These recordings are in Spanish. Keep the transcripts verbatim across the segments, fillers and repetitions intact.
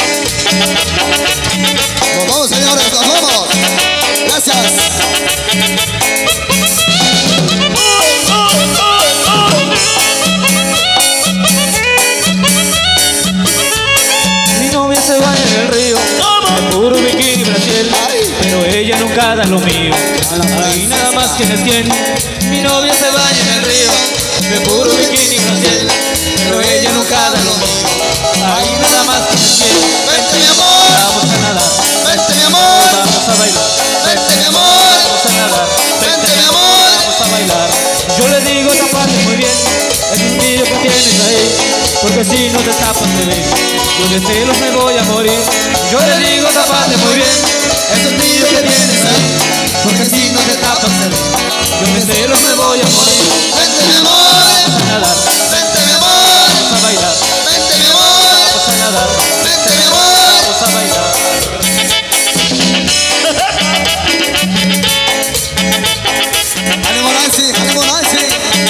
Nos vamos, señores, nos vamos. Gracias. Mi novia se baña en el río, de puro bikini Brasil, pero ella nunca da lo mío. Ahí nada más que me tiene. Mi novia se baña en el río, de puro bikini Brasil, pero ella nunca da lo mío. Ahí nada más que me tiene. Vente, mi amor. Vamos a nadar, Vente, mi amor. vamos a bailar. Vente, mi amor. Vamos a nadar, Vente, mi amor. vamos a bailar. Yo le digo tapate muy bien, es un tío que tienes ahí, porque si no te tapas te ven. Yo de celos me voy a morir. Yo le digo tapate muy bien, es un tío que tienes ahí, porque si no te tapas te ven. Yo de celos me voy a morir. Vente, mi amor. Vamos a nadar, Vente, mi amor. vamos a bailar. Vente, mi amor. Vamos a nadar, Vente, mi amor. vamos a bailar. ¡Ánimo, Nancy! ¡Ánimo, Nancy!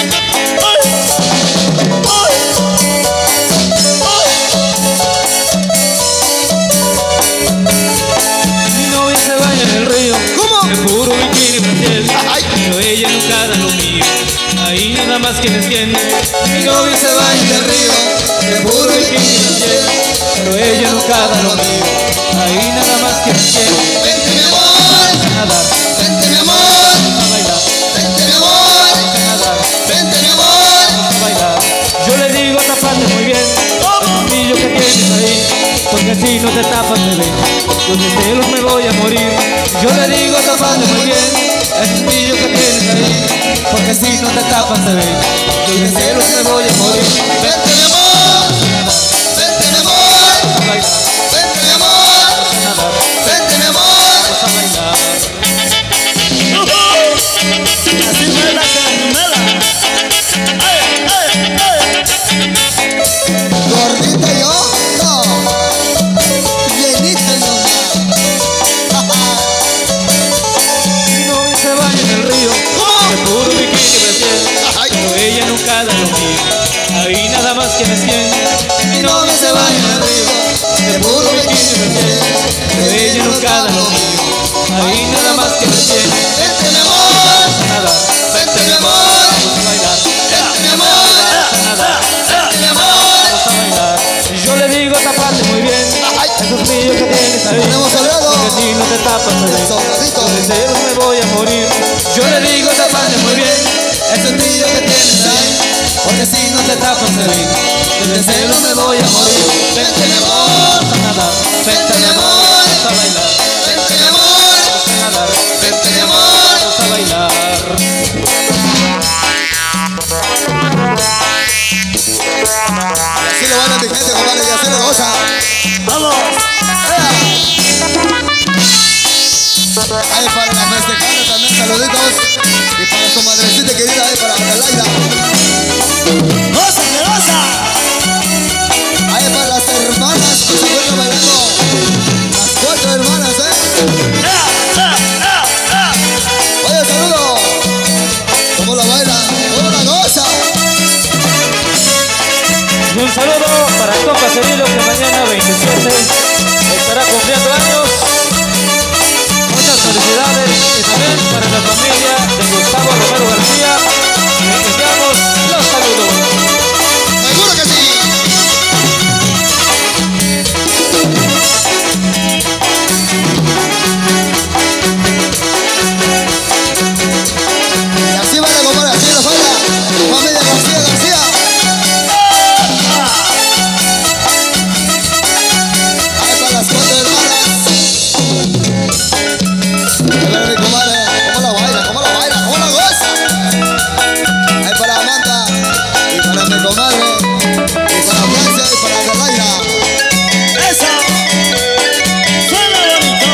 Mi novia se baña en el río, ¿Cómo? de puro bikini Brasil, Ay. pero ella nunca da lo mío. Ahí nada más que me entiende. Mi novia se baña en el río, de puro bikini Brasil, pero ella nunca da lo mío. Ahí nada más que me entiende. Vente, mi amor. Vamos a nadar, Vente, mi amor. vamos a bailar, Vente, mi amor. vamos a nadar, Vente, mi amor. vamos a bailar. Yo le digo tapate muy bien, es un brillo que tienes ahí, porque si no te tapas te ven. Yo de celos me voy a morir. Yo le digo tapate muy bien, es un brillo que tienes ahí, porque si no te tapas te ven. Yo de celos me voy a morir. Vente, mi amor. Vente, mi amor. Vamos a bailar, Vente, mi amor. vamos a nadar, Vente, mi amor. vamos a bailar. Así fue la canela. Ay, ay, ay. Gordita yo, no. Llenita yo. Mi novia se baña en el río, de puro bikini Brasil, Ay. pero ella nunca da lo mío. Ahí nada más que me siente. Mi novia se baña en el río, de puro bikini Brasil, pero ella nunca da lo mío. Ahí nada más que me siente. Vente, mi amor. Vamos a nadar, Vente, mi amor. vamos a bailar, Vente, mi amor. vamos a nadar, Vente, mi amor. vamos a bailar. Yo le digo tapate muy bien, Ay. esos brillos que tienes ahí, Tenemos sobrado. porque si no te tapas me ven. Sobradito. Yo de celos me voy a morir. Yo le digo tapate muy bien, ese brillo que tienes ahí, porque si no te tapas te ven. Yo de celos me voy a morir. Vente mi amor, vamos a nadar, vente mi amor, vamos a bailar, Vente, mi amor. vamos a nadar, Vente, mi amor. vamos a bailar. Así lo bailan mi gente, compadre, y así lo gozan. Vamos. Ahí para la festejada también, saluditos. Y para su madrecita querida, ahí para Adelaida. Goza, que goza. Ahí para las hermanas que se encuentran bailando. Las cuatro hermanas, ¿eh? ¡Ea, ea, ea, ea! Oye, saludo. ¿Cómo la bailan? ¿Cómo la goza? Y un saludo para el compa Cirilo, que mañana veintisiete estará cumpliendo años. Muchas felicidades, y también para la familia de Gustavo Romero García, les enviamos los saludos. Seguro que sí. Y así baila, compadre, así lo baila. Familia García García. Ahí para las cuatro hermanas. Ahí para mi comadre, cómo la baila, cómo la baila, cómo la goza. Ahí para Amanda, y para mi comadre, y para Francia, y para Adelaida. ¡Eso! ¡Suena bonito!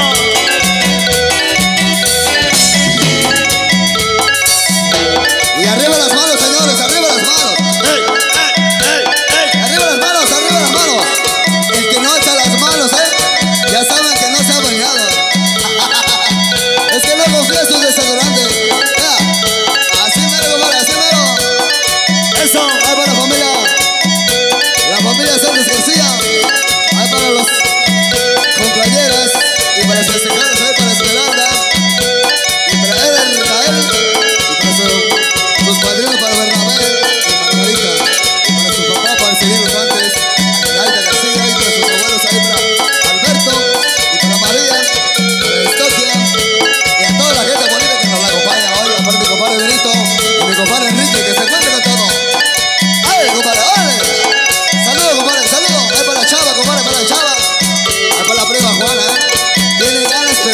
Y arriba las manos, señores, arriba las manos. ¡Ey, ey, ey, ey! Arriba las manos, arriba las manos. El que no echa las manos, ¿eh? Ya saben que no se ha bañado. Es que no confía en sus desodorantes. Vea, así mero, compadre, así mero. ¡Eso! Ahí para la familia. La familia Sánchez García. Ahí para los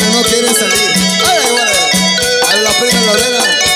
no quieren salir. Ay, bueno, a la prima Lorena.